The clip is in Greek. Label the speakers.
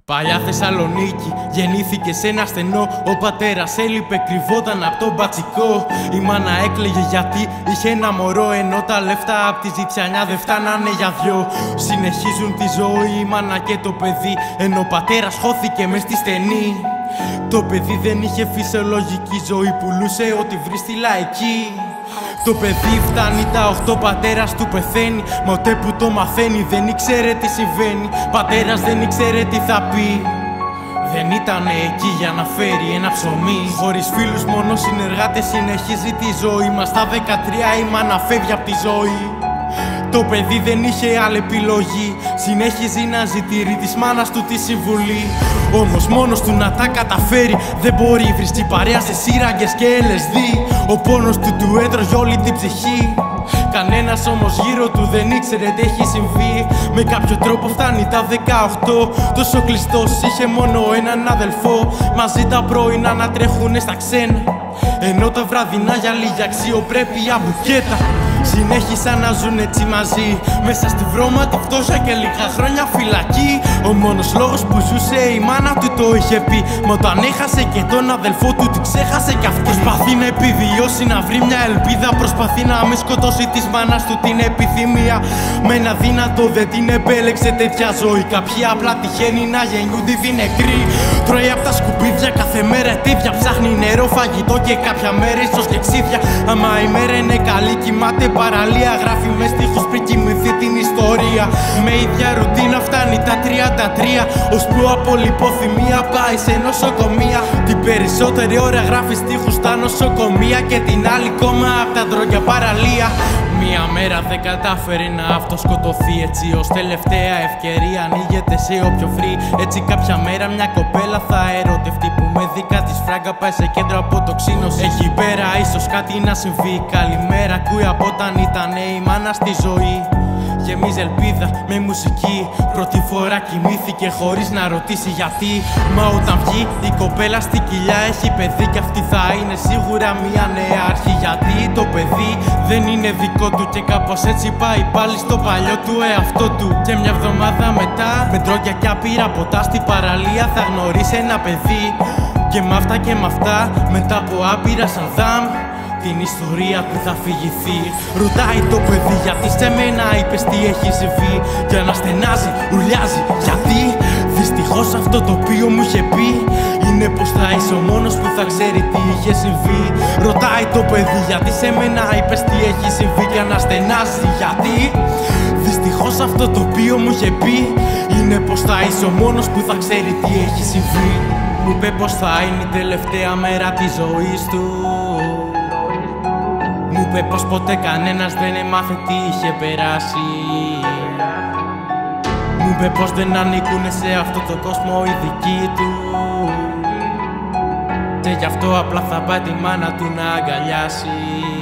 Speaker 1: Παλιά Θεσσαλονίκη, γεννήθηκε σε ένα στενό. Ο πατέρας έλειπε, κρυβόταν από τον μπατσικό. Η μάνα έκλαιγε γιατί είχε ένα μωρό, ενώ τα λεφτά απ' τη ζητιανιά δεν φτάνανε για δυο. Συνεχίζουν τη ζωή η μάνα και το παιδί, ενώ ο πατέρας χώθηκε μες στη στενή. Το παιδί δεν είχε φυσιολογική ζωή, πουλούσε ό,τι βρει στη λαϊκή. Το παιδί φτάνει τα 8, πατέρας του πεθαίνει. Μα ούτε που το μαθαίνει δεν ήξερε τι συμβαίνει. Πατέρας δεν ήξερε τι θα πει. Δεν ήταν εκεί για να φέρει ένα ψωμί. Χωρίς φίλους, μόνο συνεργάτες, συνεχίζει τη ζωή μας. Στα 13 η μάνα φεύγει απ' τη ζωή. Το παιδί δεν είχε άλλη επιλογή. Συνέχιζε να ζητήρει της μάνας του τη συμβουλή. Όμως μόνος του να τα καταφέρει δεν μπορεί, βρίσκει παρέα σε σύραγγες και LSD. Ο πόνος του έτρωγε όλη την ψυχή. Κανένας όμως γύρω του δεν ήξερε τι έχει συμβεί. Με κάποιο τρόπο φτάνει τα 18. Τόσο κλειστός, είχε μόνο έναν αδελφό. Μαζί τα πρωινά να τρέχουνε στα ξένα, ενώ τα βραδινά για λίγη αξιοπρέπεια μπουκέτα. Συνέχισαν να ζουν έτσι μαζί, μέσα στη βρώματη φτώχεια και λίγα χρόνια φυλακή. Ο μόνος λόγος που ζούσε η μάνα του το είχε πει. Μα όταν έχασε και τον αδελφό του, την ξέχασε κι αυτή. Προσπαθεί να επιβιώσει, να βρει μια ελπίδα. Προσπαθεί να μην σκοτώσει της μάνας του την επιθυμία. Με ένα δύνατο δεν την επέλεξε τέτοια ζωή. Κάποιοι απλά τυχαίνει να γεννιούνται νεκροί. Τρώει απ' τα σκουπίδια κάθε μέρα ετίδια. Ψάχνει νερό, φαγητό και κάποια μέρα ίσως και ξύδια. Άμα η μέρα είναι καλή, κοιμάται παραλία. Γράφει με στίχους πριν κοιμηθεί την ιστορία. Με ίδια ρουτίνα φτάνει τα 33, ώσπου από λιποθυμία πάει σε νοσοκομεία. Την περισσότερη ώρα γράφει στίχους στα νοσοκομεία και την άλλη κόμμα απ' τα ντρόγκια παραλία. Μία μέρα δεν κατάφερε να αυτοσκοτωθεί, έτσι ως τελευταία ευκαιρία ανοίγεται σε όποιο βρει. Έτσι κάποια μέρα μια κοπέλα θα ερωτευτεί, που με δικά της φράγκα πάει σε κέντρο από το ξύνος. Εκεί πέρα ίσως κάτι να συμβεί. Καλημέρα ακούει από όταν ήταν η μάνα στη ζωή. Γεμίζει ελπίδα με μουσική. Πρώτη φορά κοιμήθηκε χωρίς να ρωτήσει γιατί. Μα όταν βγει η κοπέλα στη κοιλιά έχει παιδί, κι αυτή θα είναι σίγουρα μια νέα αρχή. Γιατί το παιδί δεν είναι δικό του και κάπως έτσι πάει πάλι στο παλιό του εαυτό του. Και μια εβδομάδα μετά, με ντρόγκια και άπειρα ποτά στην παραλία, θα γνωρίσει ένα παιδί. Και μ' αυτά και μ' αυτά, μετά από άπειρα Σαντάμ, την ιστορία που θα φυγηθεί. Ρωτάει το παιδί γιατί σε μένα είπες τι έχει συμβεί. Και αναστενάζει, ουρλιάζει γιατί δυστυχώς αυτό το οποίο μου είχε πει είναι πως θα είσαι ο μόνος που θα ξέρει τι είχε συμβεί. Ρωτάει το παιδί γιατί σε μένα είπες τι έχει συμβεί. Και αναστενάζει γιατί δυστυχώς αυτό το οποίο μου είχε πει είναι πως θα είσαι ο μόνος που θα ξέρει τι έχει συμβεί. Μου είπε πως θα είναι η τελευταία μέρα της ζωής του. Μου είπε πως ποτέ κανένας δεν έμαθε τι είχε περάσει. Μου είπε πως δεν ανήκουνε σε αυτό το κόσμο οι δικοί του. Και γι' αυτό απλά θα πάει τη μάνα του να αγκαλιάσει.